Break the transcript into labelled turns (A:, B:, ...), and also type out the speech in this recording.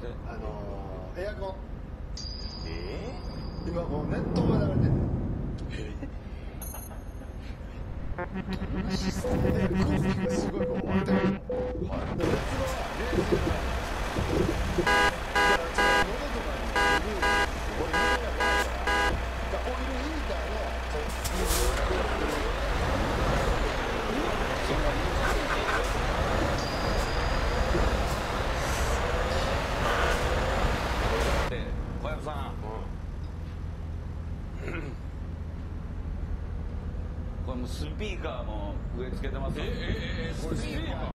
A: エアコン。今こう熱湯が流れてる。すごいこう割れてる。熱
B: 小籔さん、これもうスピーカーも植え付けてます。
A: これスピーカー